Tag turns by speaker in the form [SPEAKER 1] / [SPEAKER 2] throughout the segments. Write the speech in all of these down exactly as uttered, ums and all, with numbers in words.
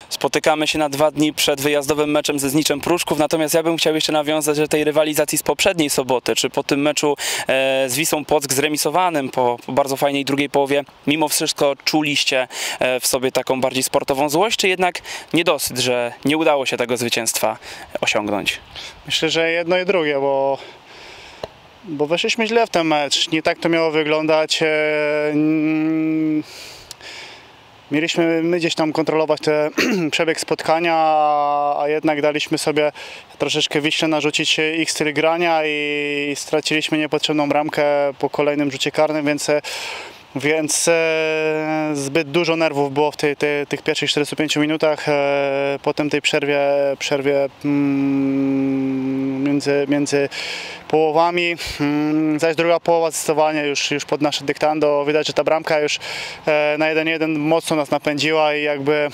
[SPEAKER 1] Spotykamy się na dwa dni przed wyjazdowym meczem ze Zniczem Pruszków, natomiast ja bym chciał jeszcze nawiązać do tej rywalizacji z poprzedniej soboty, czy po tym meczu e, z Wisłą Płock zremisowanym po, po bardzo fajnej drugiej połowie, mimo wszystko czuliście e, w sobie taką bardziej sportową złość, czy jednak niedosyt, że nie udało się tego zwycięstwa osiągnąć?
[SPEAKER 2] Myślę, że jedno i drugie, bo bo weszliśmy źle w ten mecz, nie tak to miało wyglądać. E, mm, Mieliśmy my gdzieś tam kontrolować te przebieg spotkania, a, a jednak daliśmy sobie troszeczkę Wiśle narzucić ich styl grania i straciliśmy niepotrzebną bramkę po kolejnym rzucie karnym, więc, więc e, zbyt dużo nerwów było w tej, tej, tych pierwszych czterdziestu pięciu minutach. E, potem tej przerwie, przerwie mm, między, między połowami, zaś druga połowa zdecydowanie już, już pod nasze dyktando. Widać, że ta bramka już na jeden jeden mocno nas napędziła i jakby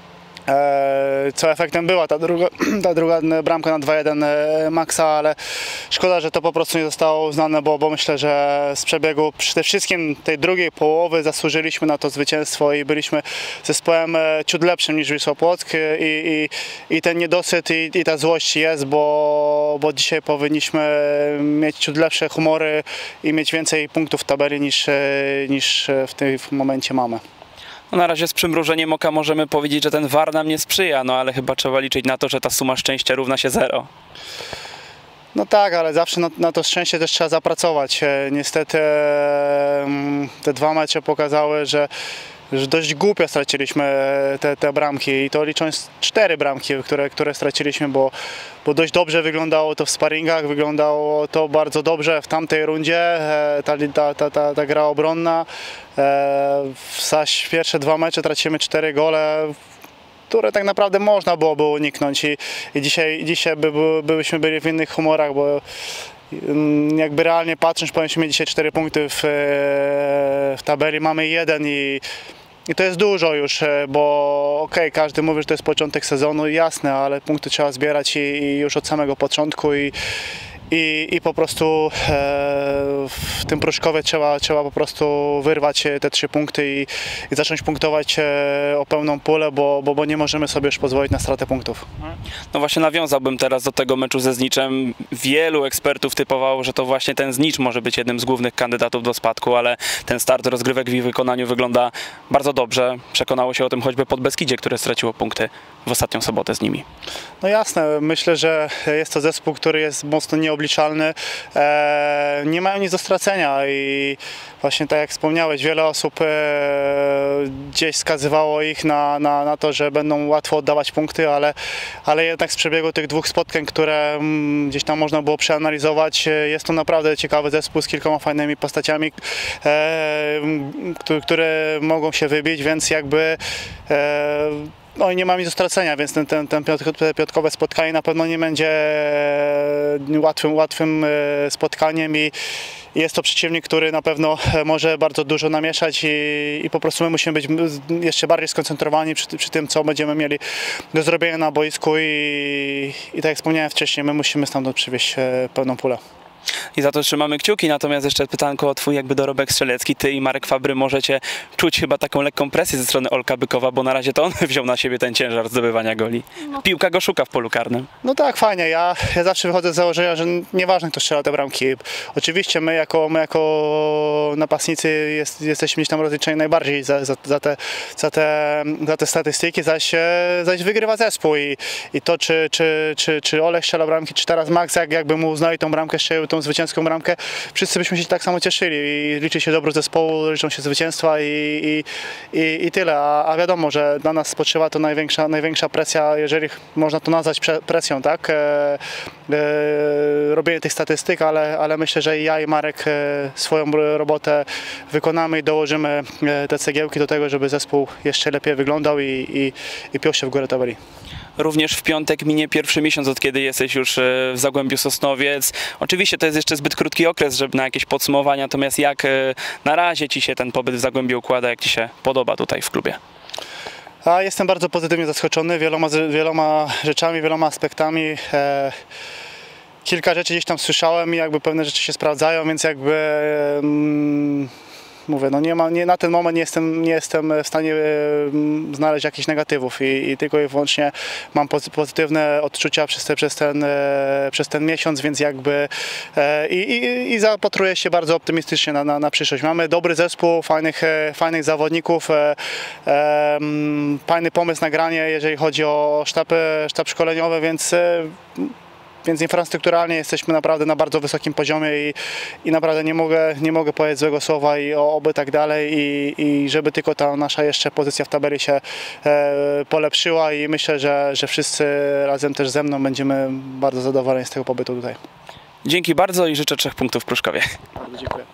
[SPEAKER 2] co efektem była ta druga, ta druga bramka na dwa jeden Maxa, ale szkoda, że to po prostu nie zostało uznane, bo, bo myślę, że z przebiegu przede wszystkim tej drugiej połowy zasłużyliśmy na to zwycięstwo i byliśmy zespołem ciut lepszym niż Wisła Płock i, i, i ten niedosyt i, i ta złość jest, bo, bo dzisiaj powinniśmy mieć ciut lepsze humory i mieć więcej punktów w tabeli niż, niż w tym momencie mamy.
[SPEAKER 1] No na razie z przymrużeniem oka możemy powiedzieć, że ten V A R nam nie sprzyja, no ale chyba trzeba liczyć na to, że ta suma szczęścia równa się zero.
[SPEAKER 2] No tak, ale zawsze na, na to szczęście też trzeba zapracować. Niestety te dwa mecze pokazały, że że dość głupio straciliśmy te, te bramki i to licząc cztery bramki, które, które straciliśmy, bo, bo dość dobrze wyglądało to w sparingach, wyglądało to bardzo dobrze w tamtej rundzie, ta, ta, ta, ta, ta gra obronna. Zaś pierwsze dwa mecze tracimy cztery gole, które tak naprawdę można byłoby uniknąć i, i dzisiaj, dzisiaj by, by, byśmy byli w innych humorach, bo jakby realnie patrząc, powinniśmy mieć dzisiaj cztery punkty w, w tabeli, mamy jeden i, i to jest dużo już, bo okej, okay, każdy mówi, że to jest początek sezonu, jasne, ale punkty trzeba zbierać i, i już od samego początku i, i, i po prostu e, w tym Pruszkowie trzeba, trzeba po prostu wyrwać te trzy punkty i, i zacząć punktować e, o pełną pulę, bo, bo, bo nie możemy sobie już pozwolić na stratę punktów.
[SPEAKER 1] No właśnie nawiązałbym teraz do tego meczu ze Zniczem. Wielu ekspertów typowało, że to właśnie ten Znicz może być jednym z głównych kandydatów do spadku, ale ten start rozgrywek w ich wykonaniu wygląda bardzo dobrze. Przekonało się o tym choćby Podbeskidzie, które straciło punkty w ostatnią sobotę z nimi.
[SPEAKER 2] No jasne, myślę, że jest to zespół, który jest mocno nieobliczalny. E, nie mają nic do stracenia i właśnie tak jak wspomniałeś, wiele osób e, gdzieś wskazywało ich na, na, na to, że będą łatwo oddawać punkty, ale, ale jednak z przebiegu tych dwóch spotkań, które m, gdzieś tam można było przeanalizować, jest to naprawdę ciekawy zespół z kilkoma fajnymi postaciami, e, które mogą się wybić, więc jakby e, no i nie ma nic do stracenia, więc ten, ten, ten piątkowe spotkanie na pewno nie będzie łatwym, łatwym spotkaniem i jest to przeciwnik, który na pewno może bardzo dużo namieszać i, i po prostu my musimy być jeszcze bardziej skoncentrowani przy, przy tym, co będziemy mieli do zrobienia na boisku i, i tak jak wspomniałem wcześniej, my musimy stamtąd przywieźć pełną pulę.
[SPEAKER 1] I za to trzymamy kciuki, natomiast jeszcze pytanko o twój jakby dorobek strzelecki. Ty i Marek Fabry możecie czuć chyba taką lekką presję ze strony Olka Bykowa, bo na razie to on wziął na siebie ten ciężar zdobywania goli. No. Piłka go szuka w polu karnym.
[SPEAKER 2] No tak, fajnie. Ja, ja zawsze wychodzę z założenia, że nieważne kto strzela te bramki. Oczywiście my jako, my jako napastnicy jest, jesteśmy gdzieś tam rozliczeni najbardziej za, za, za, te, za, te, za te statystyki, zaś, zaś wygrywa zespół i, i to czy, czy, czy, czy Olek strzela bramki, czy teraz Max, jak, jakby mu uznali tą bramkę, strzelił tą zwycięską bramkę, wszyscy byśmy się tak samo cieszyli i liczy się dobro zespołu, liczą się zwycięstwa i, i, i, i tyle, a, a wiadomo, że dla nas spoczywa to największa, największa presja, jeżeli można to nazwać presją, tak, e, e, robienie tych statystyk, ale, ale myślę, że ja i Marek e, swoją robotę wykonamy i dołożymy e, te cegiełki do tego, żeby zespół jeszcze lepiej wyglądał i, i, i piął się w górę tabeli.
[SPEAKER 1] Również w piątek minie pierwszy miesiąc, od kiedy jesteś już w Zagłębiu Sosnowiec. Oczywiście to jest jeszcze zbyt krótki okres, żeby na jakieś podsumowania, natomiast jak na razie Ci się ten pobyt w Zagłębiu układa, jak Ci się podoba tutaj w klubie?
[SPEAKER 2] A jestem bardzo pozytywnie zaskoczony wieloma, wieloma rzeczami, wieloma aspektami. E, kilka rzeczy gdzieś tam słyszałem i jakby pewne rzeczy się sprawdzają, więc jakby... Mm, mówię, no nie ma, nie, na ten moment nie jestem, nie jestem w stanie e, znaleźć jakichś negatywów i, i tylko i wyłącznie mam pozy- pozytywne odczucia przez, te, przez, ten, e, przez ten miesiąc, więc jakby e, i, i, i zapatruję się bardzo optymistycznie na, na, na przyszłość. Mamy dobry zespół, fajnych, e, fajnych zawodników, e, e, fajny pomysł na granie, jeżeli chodzi o sztab, sztab szkoleniowy, więc e, Więc infrastrukturalnie jesteśmy naprawdę na bardzo wysokim poziomie i, i naprawdę nie mogę, nie mogę powiedzieć złego słowa i o, oby tak dalej i, i żeby tylko ta nasza jeszcze pozycja w tabeli się e, polepszyła i myślę, że, że wszyscy razem też ze mną będziemy bardzo zadowoleni z tego pobytu tutaj.
[SPEAKER 1] Dzięki bardzo i życzę trzech punktów w Pruszkowie.
[SPEAKER 2] Bardzo dziękuję.